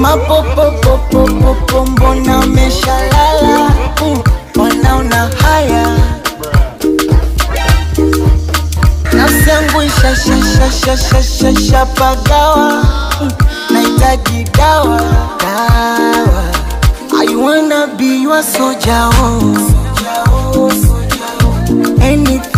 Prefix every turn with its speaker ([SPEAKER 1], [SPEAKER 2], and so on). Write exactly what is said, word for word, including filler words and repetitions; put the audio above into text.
[SPEAKER 1] Mapopopopopopo mbona umeshalala, wanaona haya. Nafsi yangu ishashashashashasha pagawa, nahitaji dawa, dawa. I wanna be your soldier, oh. Anything